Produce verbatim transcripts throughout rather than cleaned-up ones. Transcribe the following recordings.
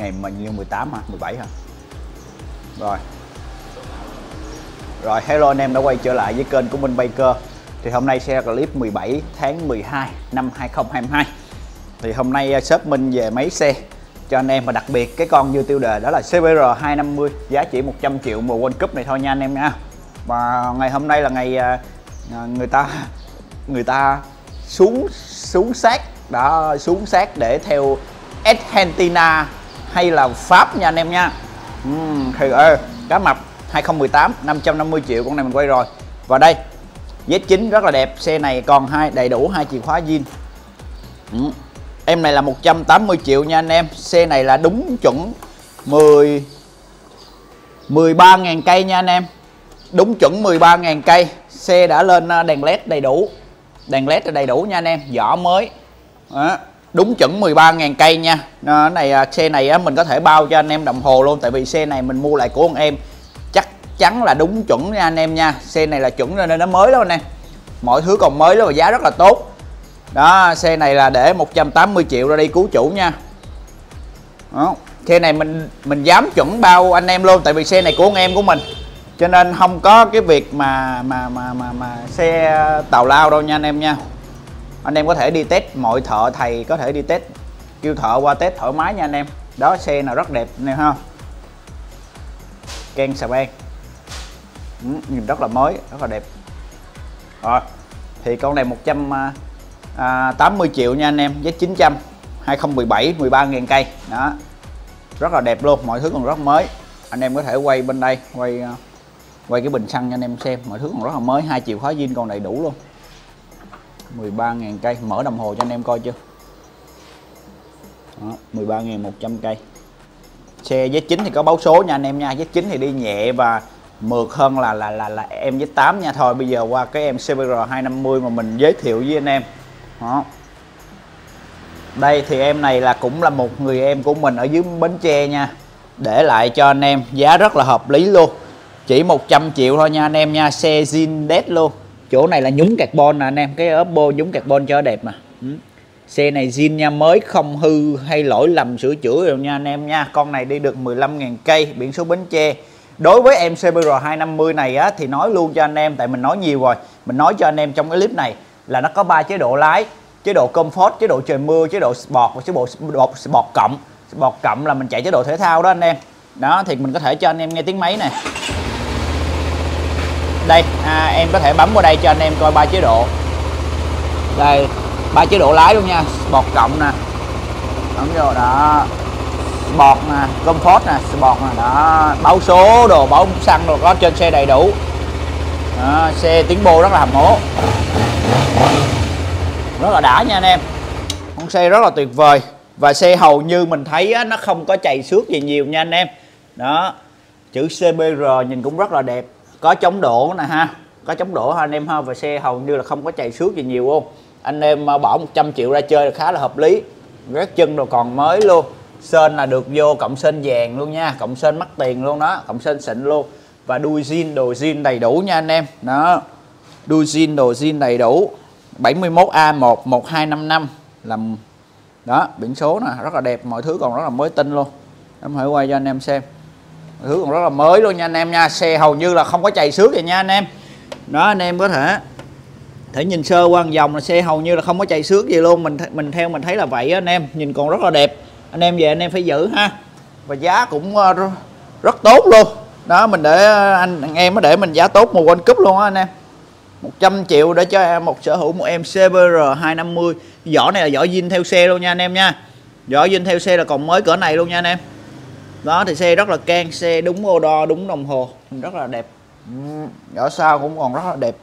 này mà như mười tám hả, mười bảy hả? Rồi. Rồi hello anh em đã quay trở lại với kênh của Minh Biker. Thì hôm nay sẽ clip mười bảy tháng mười hai năm hai không hai hai. Thì hôm nay shop Minh về mấy xe cho anh em, và đặc biệt cái con như tiêu đề đó là xê bê rờ hai năm mươi, giá chỉ một trăm triệu mùa World Cup này thôi nha anh em nha. Và ngày hôm nay là ngày người ta người ta xuống xuống sát đã xuống sát để theo Argentina hay là Pháp nha anh em nha. uhm, thì ơi cá mập hai không một tám năm trăm năm mươi triệu, con này mình quay rồi. Và đây Z chín rất là đẹp, xe này còn hai đầy đủ hai chìa khóa zin. uhm. Em này là một trăm tám mươi triệu nha anh em. Xe này là đúng chuẩn mười mười ba ngàn cây nha anh em. Đúng chuẩn mười ba ngàn cây. Xe đã lên đèn led đầy đủ. Đèn led đầy đủ nha anh em, vỏ mới. Đó. Đúng chuẩn mười ba ngàn cây nha. Nó này xe này á, mình có thể bao cho anh em đồng hồ luôn, tại vì xe này mình mua lại của anh em chắc chắn là đúng chuẩn nha anh em nha. Xe này là chuẩn nên nó mới lắm anh em. Mọi thứ còn mới lắm và giá rất là tốt. Đó, xe này là để một trăm tám mươi triệu ra đi cứu chủ nha. Đó. Xe này mình mình dám chuẩn bao anh em luôn, tại vì xe này của anh em của mình. Cho nên không có cái việc mà mà mà mà, mà xe tào lao đâu nha anh em nha. Anh em có thể đi test, mọi thợ thầy có thể đi test, kêu thợ qua test thoải mái nha anh em. Đó, xe nào rất đẹp nè ha. Ken xà beng. Ừ, nhìn rất là mới, rất là đẹp. Rồi, thì con này một trăm tám mươi triệu nha anh em, Z chín trăm hai không một bảy, mười ba ngàn cây. Đó. Rất là đẹp luôn, mọi thứ còn rất mới. Anh em có thể quay bên đây, quay quay cái bình xăng cho anh em xem, mọi thứ còn rất là mới, hai chìa khóa zin còn đầy đủ luôn. mười ba ngàn cây, mở đồng hồ cho anh em coi chưa. Đó, mười ba nghìn một trăm cây. Xe Z chín thì có báo số nha anh em nha. Z chín thì đi nhẹ và mượt hơn là là là là em Z tám nha. Thôi bây giờ qua cái em xê bê rờ hai năm mươi mà mình giới thiệu với anh em. Đó. Đây thì em này là cũng là một người em của mình ở dưới Bến Tre nha. Để lại cho anh em giá rất là hợp lý luôn. Chỉ một trăm triệu thôi nha anh em nha. Xe zin dead luôn. Chỗ này là nhúng carbon nè anh em, cái ốp bô nhúng carbon cho đẹp mà. Ừ. Xe này zin nha, mới không hư hay lỗi lầm sửa chữa đâu nha anh em nha. Con này đi được mười lăm ngàn cây, biển số Bến Tre. Đối với em xê bê rờ hai năm mươi này á, thì nói luôn cho anh em, tại mình nói nhiều rồi. Mình nói cho anh em trong cái clip này là nó có ba chế độ lái: chế độ comfort, chế độ trời mưa, chế độ sport và chế độ sport cộng. Sport cộng là mình chạy chế độ thể thao đó anh em. Đó thì mình có thể cho anh em nghe tiếng máy này. Đây, à, em có thể bấm vào đây cho anh em coi ba chế độ. Đây, ba chế độ lái luôn nha. Sport cộng nè. Bấm vô đó. Sport nè, comfort nè, sport nè, đó. Báo số đồ, báo xăng đồ có trên xe đầy đủ. Đó, xe tiếng bô rất là hầm hố. Rất là đã nha anh em. Con xe rất là tuyệt vời. Và xe hầu như mình thấy á, nó không có chày xước gì nhiều nha anh em. Đó. Chữ xê bê rờ nhìn cũng rất là đẹp. Có chống đổ nè ha. Có chống đổ ha anh em ha. Và xe hầu như là không có chày xước gì nhiều luôn. Anh em bỏ một trăm triệu ra chơi là khá là hợp lý. Rác chân đồ còn mới luôn. Sên là được vô cộng sên vàng luôn nha. Cộng sên mắc tiền luôn đó. Cộng sên xịn luôn. Và đuôi zin, đồ zin đầy đủ nha anh em. Đó. Đuôi zin, đồ zin đầy đủ. bảy mươi mốt A một một hai năm năm. Làm đó, biển số nè, rất là đẹp, mọi thứ còn rất là mới tinh luôn. Em hãy quay cho anh em xem. Mọi thứ còn rất là mới luôn nha anh em nha. Xe hầu như là không có chày xước gì nha anh em. Đó, anh em có thể thể nhìn sơ qua vòng là xe hầu như là không có chày xước gì luôn. Mình mình theo mình thấy là vậy á anh em, nhìn còn rất là đẹp. Anh em về anh em phải giữ ha. Và giá cũng rất, rất tốt luôn. Đó, mình để anh, anh em nó để mình giá tốt mùa World Cup luôn á anh em. một trăm triệu để cho một sở hữu một em xê bê rờ hai năm mươi. Vỏ này là vỏ zin theo xe luôn nha anh em nha. Vỏ zin theo xe là còn mới cỡ này luôn nha anh em. Đó thì xe rất là can, xe đúng ô đo, đúng đồng hồ, rất là đẹp. Vỏ sau cũng còn rất là đẹp.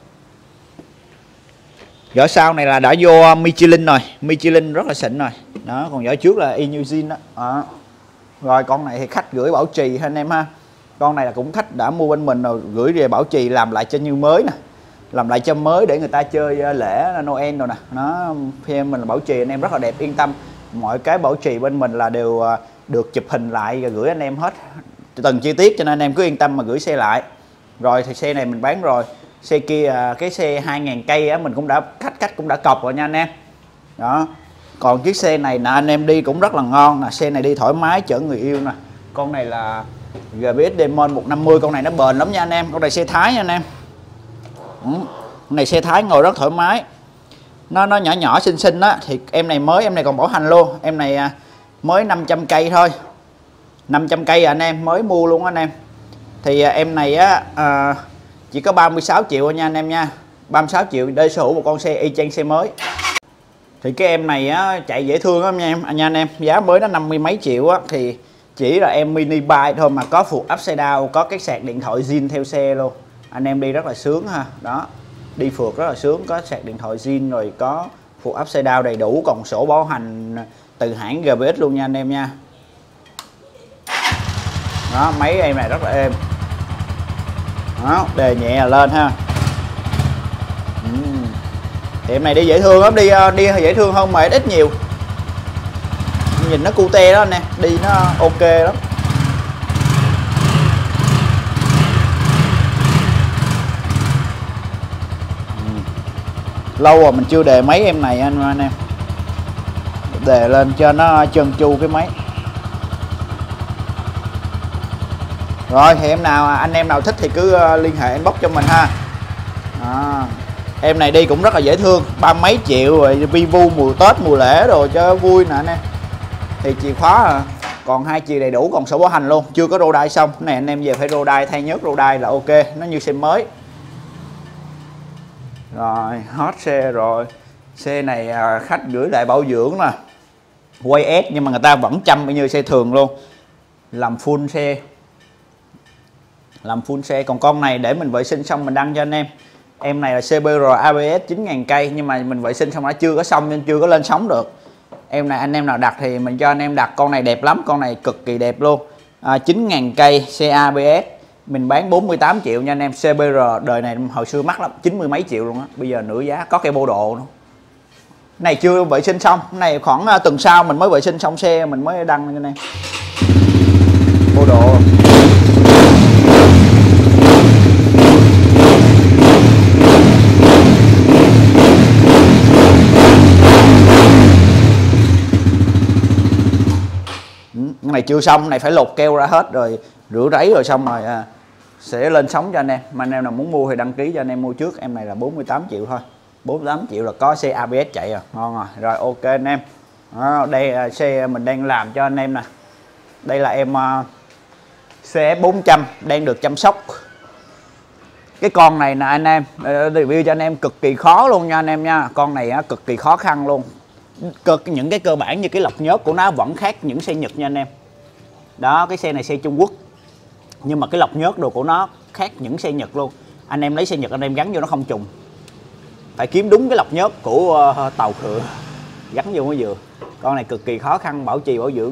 Vỏ sau này là đã vô Michelin rồi, Michelin rất là xịn rồi. Đó, còn vỏ trước là y như zin đó. Đó. Rồi con này thì khách gửi bảo trì ha anh em ha. Con này là cũng khách đã mua bên mình rồi, gửi về bảo trì làm lại cho như mới nè. Làm lại cho mới để người ta chơi lễ Noel rồi nè. Nó em mình là bảo trì anh em rất là đẹp, yên tâm. Mọi cái bảo trì bên mình là đều được chụp hình lại và gửi anh em hết từng chi tiết, cho nên anh em cứ yên tâm mà gửi xe lại. Rồi thì xe này mình bán rồi. Xe kia cái xe hai ngàn cây á, mình cũng đã khách khách cũng đã cọc rồi nha anh em. Đó. Còn chiếc xe này nè anh em đi cũng rất là ngon nè, xe này đi thoải mái chở người yêu nè. Con này là giê bê ét Demon một năm mươi, con này nó bền lắm nha anh em, con này xe Thái nha anh em. Ừ. Con này xe Thái ngồi rất thoải mái, nó nó nhỏ nhỏ xinh xinh á. Thì em này mới, em này còn bảo hành luôn, em này mới năm trăm cây thôi, năm trăm cây à anh em, mới mua luôn anh em. Thì em này á à, chỉ có ba mươi sáu triệu nha anh em nha, ba mươi sáu triệu để sở hữu một con xe y chang xe mới. Thì cái em này á chạy dễ thương lắm nha em, anh nha anh em, giá mới nó năm mươi mấy triệu á, thì chỉ là em mini bike thôi mà có phụ upside down, có cái sạc điện thoại zin theo xe luôn, anh em đi rất là sướng ha. Đó, đi phượt rất là sướng, có sạc điện thoại zin rồi có phụ upside down đầy đủ, còn sổ bảo hành từ hãng giê bê ét luôn nha anh em nha. Đó, máy em này rất là êm. Đó, đề nhẹ lên ha. uhm. Thì em này đi dễ thương lắm, đi đi dễ thương hơn mà ít nhiều, nhìn nó cute đó anh em, đi nó ok lắm. uhm. Lâu rồi mình chưa đề máy em này anh anh em, đề lên cho nó trơn tru cái máy. Rồi thì em nào anh em nào thích thì cứ liên hệ inbox cho mình ha. À, em này đi cũng rất là dễ thương, ba mấy triệu rồi, Vivu mùa Tết mùa lễ rồi cho vui nè anh em. Thì chìa khóa à, còn hai chìa đầy đủ, còn sổ bảo hành luôn, chưa có rô đai xong. Cái này anh em về phải rô đai, thay nhớt rô đai là ok, nó như xe mới. Rồi hot xe rồi, xe này khách gửi lại bảo dưỡng nè, quay S nhưng mà người ta vẫn chăm như xe thường luôn, làm full xe, làm full xe. Còn con này để mình vệ sinh xong mình đăng cho anh em. Em này là xê bê rờ a bê ét chín nghìn cây, nhưng mà mình vệ sinh xong đã chưa có xong nên chưa có lên sóng được. Em này anh em nào đặt thì mình cho anh em đặt. Con này đẹp lắm, con này cực kỳ đẹp luôn. à, chín nghìn cây xe a bê ét mình bán bốn mươi tám triệu nha anh em. xê bê rờ đời này hồi xưa mắc lắm, chín mươi mấy triệu luôn á, bây giờ nửa giá, có cây bô độ nữa. Này chưa vệ sinh xong, này khoảng tuần sau mình mới vệ sinh xong xe mình mới đăng cho anh em. Bô độ cái này chưa xong, này phải lột keo ra hết rồi rửa ráy rồi xong rồi à, sẽ lên sóng cho anh em. Mà anh em nào muốn mua thì đăng ký cho anh em mua trước. Em này là bốn mươi tám triệu thôi, bốn mươi tám triệu là có xe a bê ét chạy rồi, ngon rồi. Rồi ok anh em. Đó, đây là xe mình đang làm cho anh em nè. Đây là em uh, xê ép bốn trăm đang được chăm sóc. Cái con này nè anh em, review cho anh em cực kỳ khó luôn nha anh em nha. Con này á, cực kỳ khó khăn luôn. Cơ, những cái cơ bản như cái lọc nhớt của nó vẫn khác những xe Nhật nha anh em. Đó, cái xe này xe Trung Quốc, nhưng mà cái lọc nhớt đồ của nó khác những xe Nhật luôn. Anh em lấy xe Nhật anh em gắn vô nó không trùng, phải kiếm đúng cái lọc nhớt của uh, tàu khựa gắn vô mới vừa. Con này cực kỳ khó khăn, bảo trì bảo dưỡng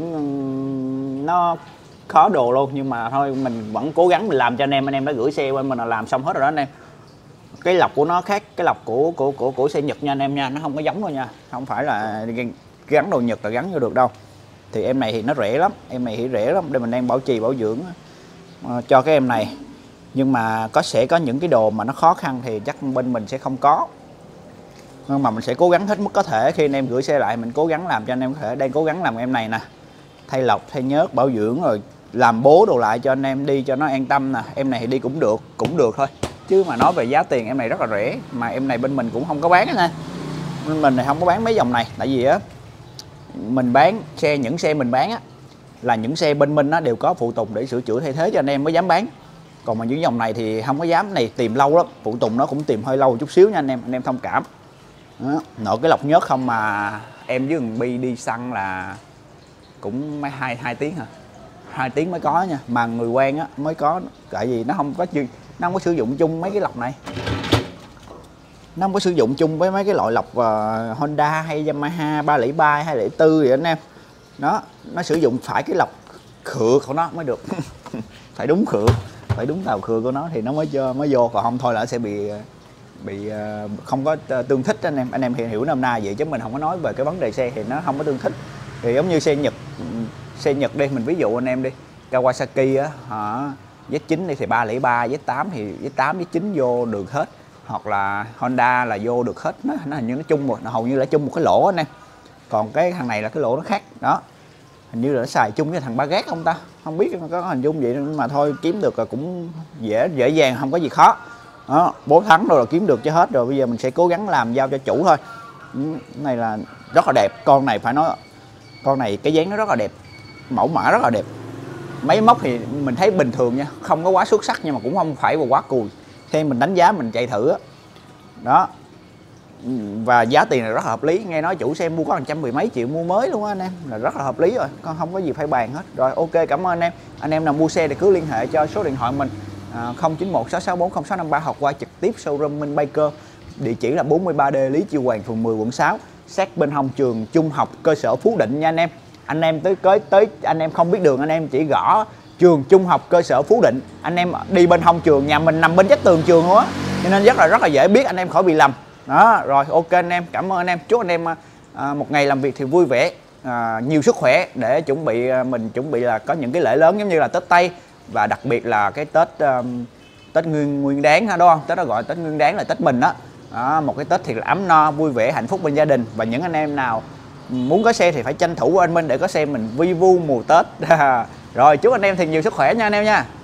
nó khó đồ luôn, nhưng mà thôi mình vẫn cố gắng mình làm cho anh em. Anh em đã gửi xe qua mình là làm xong hết rồi đó anh em. Cái lọc của nó khác cái lọc của của của của xe Nhật nha anh em nha, nó không có giống đâu nha, không phải là gắn đồ Nhật là gắn vô được đâu. Thì em này thì nó rẻ lắm, em này thì rẻ lắm, để mình đang bảo trì bảo dưỡng uh, cho cái em này. Nhưng mà có sẽ có những cái đồ mà nó khó khăn thì chắc bên mình sẽ không có, nhưng mà mình sẽ cố gắng hết mức có thể. Khi anh em gửi xe lại mình cố gắng làm cho anh em có thể. Đang cố gắng làm em này nè, thay lọc thay nhớt bảo dưỡng rồi làm bố đồ lại cho anh em đi cho nó an tâm nè. Em này thì đi cũng được, cũng được thôi, chứ mà nói về giá tiền em này rất là rẻ. Mà em này bên mình cũng không có bán nha, bên mình này không có bán mấy dòng này. Tại vì á mình bán xe, những xe mình bán á là những xe bên mình nó đều có phụ tùng để sửa chữa thay thế cho anh em mới dám bán. Còn mà những dòng này thì không có dám, này tìm lâu lắm, phụ tùng nó cũng tìm hơi lâu một chút xíu nha anh em, anh em thông cảm. Đó, nội cái lọc nhớt không mà em với thằng Bi đi xăng là cũng mấy hai hai tiếng hả, hai tiếng mới có nha. Mà người quen á mới có, tại vì nó không có nó không có sử dụng chung mấy cái lọc này, nó không có sử dụng chung với mấy cái loại lọc uh, Honda hay Yamaha ba không ba hai không bốn vậy anh em. Đó, nó sử dụng phải cái lọc khựa của nó mới được phải đúng khựa, phải đúng tàu khựa của nó thì nó mới cho mới vô, còn không thôi là nó sẽ bị bị uh, không có tương thích anh em. Anh em hiểu năm nay vậy chứ mình không có nói về cái vấn đề xe thì nó không có tương thích. Thì giống như xe Nhật, xe Nhật đi, mình ví dụ anh em đi, Kawasaki á hả, Z chín đi thì ba không ba, Z tám thì Z tám Z chín vô được hết, hoặc là Honda là vô được hết. Nó, nó hình như nó chung một, hầu như là chung một cái lỗ anh em. còn cái thằng này là cái lỗ nó khác đó, hình như là nó xài chung với thằng ba gác không ta, không biết có hình dung vậy mà thôi, kiếm được là cũng dễ dễ dàng, không có gì khó đó. Bố thắng rồi là kiếm được cho hết rồi, bây giờ mình sẽ cố gắng làm giao cho chủ thôi. Cái này là rất là đẹp, con này phải nói con này cái dáng nó rất là đẹp, mẫu mã rất là đẹp. Máy móc thì mình thấy bình thường nha, không có quá xuất sắc nhưng mà cũng không phải là quá cùi, theo mình đánh giá mình chạy thử đó. Đó, và giá tiền là rất là hợp lý, nghe nói chủ xe mua có một trăm mười mấy triệu mua mới luôn á anh em, là rất là hợp lý rồi, con không có gì phải bàn hết. Rồi ok, cảm ơn anh em. Anh em nào mua xe thì cứ liên hệ cho số điện thoại mình à, không chín một sáu sáu bốn không sáu năm ba, hoặc qua trực tiếp showroom Minh Biker, địa chỉ là bốn mươi ba D Lý Chiêu Hoàng, phường mười, quận sáu, sát bên hông trường trung học cơ sở Phú Định nha anh em. Anh em tới tới tới anh em không biết đường, anh em chỉ gõ trường trung học cơ sở Phú Định, anh em đi bên hông trường, nhà mình nằm bên vách tường trường luôn á, cho nên rất là rất là dễ biết, anh em khỏi bị lầm đó. Rồi ok anh em, cảm ơn anh em, chúc anh em à, một ngày làm việc thì vui vẻ, à, nhiều sức khỏe để chuẩn bị à, mình chuẩn bị là có những cái lễ lớn giống như là Tết Tây, và đặc biệt là cái Tết um, Tết Nguyên Nguyên Đán ha, đúng không? Tết đó gọi Tết Nguyên Đán là Tết mình đó. Đó, một cái Tết thì là ấm no, vui vẻ, hạnh phúc bên gia đình. Và những anh em nào muốn có xe thì phải tranh thủ của anh Minh để có xe mình vi vu mùa Tết. Rồi chúc anh em thì nhiều sức khỏe nha anh em nha.